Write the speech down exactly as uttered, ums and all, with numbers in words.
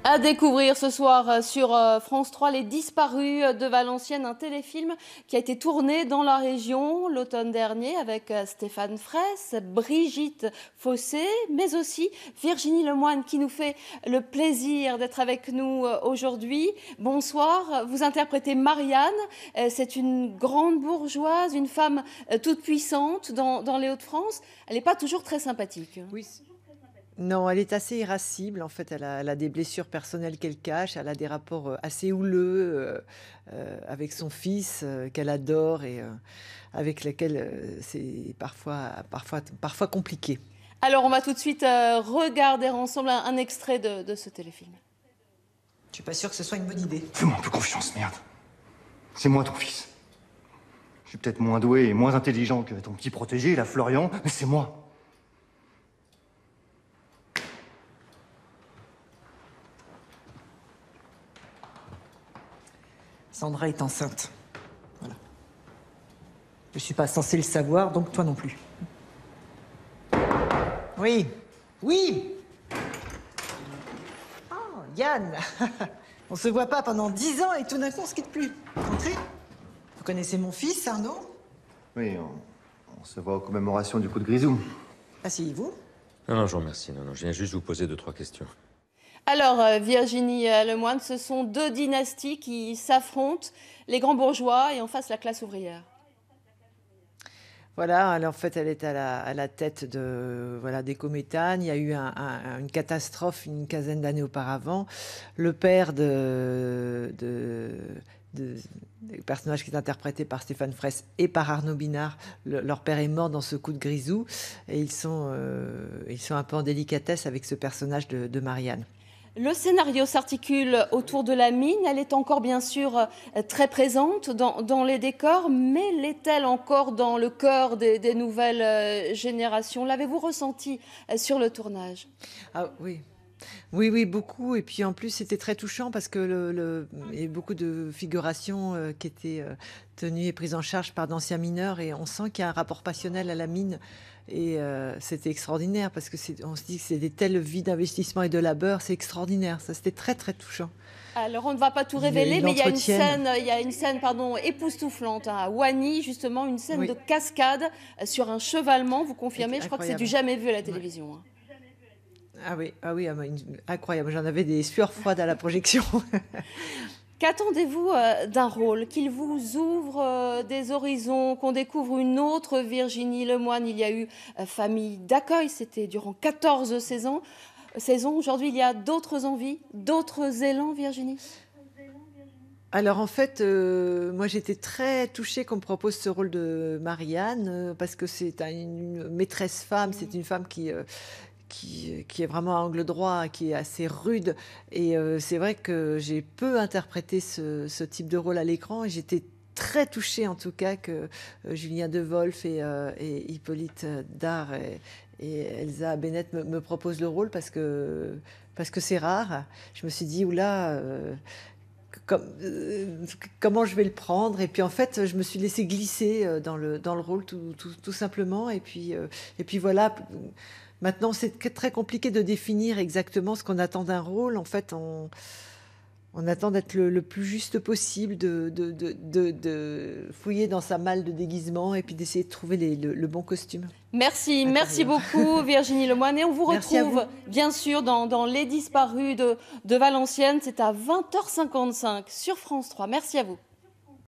À découvrir ce soir sur France trois, Les Disparus de Valenciennes, un téléfilm qui a été tourné dans la région l'automne dernier avec Stéphane Fraisse, Brigitte Fossé, mais aussi Virginie Lemoine qui nous fait le plaisir d'être avec nous aujourd'hui. Bonsoir, vous interprétez Marianne, c'est une grande bourgeoise, une femme toute puissante dans, dans les Hauts-de-France. Elle n'est pas toujours très sympathique. Oui. Non, elle est assez irascible. En fait, elle a, elle a des blessures personnelles qu'elle cache. Elle a des rapports assez houleux euh, euh, avec son fils euh, qu'elle adore et euh, avec lequel euh, c'est parfois, parfois, parfois compliqué. Alors, on va tout de suite euh, regarder ensemble un, un extrait de, de ce téléfilm. Je suis pas sûr que ce soit une bonne idée. Fais-moi un peu confiance, merde. C'est moi ton fils. Je suis peut-être moins doué et moins intelligent que ton petit protégé, la Florian, mais c'est moi. Sandra est enceinte. Voilà. Je suis pas censé le savoir, donc toi non plus. Oui. Oui. Oh, Yann. On se voit pas pendant dix ans et tout d'un coup, on se quitte plus. Entrez. Vous connaissez mon fils, Arnaud? Oui, on, on se voit aux commémorations du coup de Grisou. Asseyez-vous. Non, non, je vous remercie. Non, non, je viens juste vous poser deux, trois questions. Alors, Virginie Lemoine, ce sont deux dynasties qui s'affrontent, les grands bourgeois et en face la classe ouvrière. Voilà, elle, en fait, elle est à la, à la tête de, voilà, d'Écométhane. Il y a eu un, un, une catastrophe une quinzaine d'années auparavant. Le père de, de, de, du personnage qui est interprété par Stéphane Fraisse et par Arnaud Binard, le, leur père est mort dans ce coup de Grisou. Et ils sont, euh, ils sont un peu en délicatesse avec ce personnage de, de Marianne. Le scénario s'articule autour de la mine. Elle est encore bien sûr très présente dans, dans les décors, mais l'est-elle encore dans le cœur des, des nouvelles générations? L'avez-vous ressenti sur le tournage? Ah oui. Oui, oui, beaucoup. Et puis en plus, c'était très touchant parce que le, le, il y a beaucoup de figurations euh, qui étaient euh, tenues et prises en charge par d'anciens mineurs. Et on sent qu'il y a un rapport passionnel à la mine. Et euh, c'était extraordinaire parce que c'est, on se dit que c'est des telles vies d'investissement et de labeur. C'est extraordinaire. Ça, c'était très, très touchant. Alors, on ne va pas tout révéler, mais il y a une scène, il y a une scène pardon, époustouflante hein, à Wany, justement, une scène oui. de cascade sur un chevalement. Vous confirmez? Je crois que c'est du jamais vu à la télévision. Ouais. Ah oui, ah oui, incroyable. J'en avais des sueurs froides à la projection. Qu'attendez-vous euh, d'un rôle? Qu'il vous ouvre euh, des horizons, qu'on découvre une autre Virginie Lemoine? Il y a eu euh, Famille d'accueil, c'était durant quatorze saisons. saisons. Aujourd'hui, il y a d'autres envies, d'autres élans, Virginie? Alors en fait, euh, moi j'étais très touchée qu'on me propose ce rôle de Marianne, euh, parce que c'est une maîtresse femme, c'est une femme qui... Euh, Qui, qui est vraiment à angle droit, qui est assez rude. Et euh, c'est vrai que j'ai peu interprété ce, ce type de rôle à l'écran. Et j'étais très touchée, en tout cas, que euh, Julien Devolf et, euh, et Hippolyte Dard et, et Elsa Bennett me, me proposent le rôle parce que, parce que c'est rare. Je me suis dit, oula... Euh, Comme, euh, comment je vais le prendre? Et puis en fait, je me suis laissée glisser dans le, dans le rôle tout, tout, tout simplement. Et puis, euh, et puis voilà... Maintenant, c'est très compliqué de définir exactement ce qu'on attend d'un rôle. En fait, on, on attend d'être le, le plus juste possible, de, de, de, de, de fouiller dans sa malle de déguisement et puis d'essayer de trouver les, le, le bon costume. Merci, merci beaucoup Virginie Lemoine. Et on vous retrouve vous. bien sûr dans, dans Les Disparus de, de Valenciennes. C'est à vingt heures cinquante-cinq sur France trois. Merci à vous.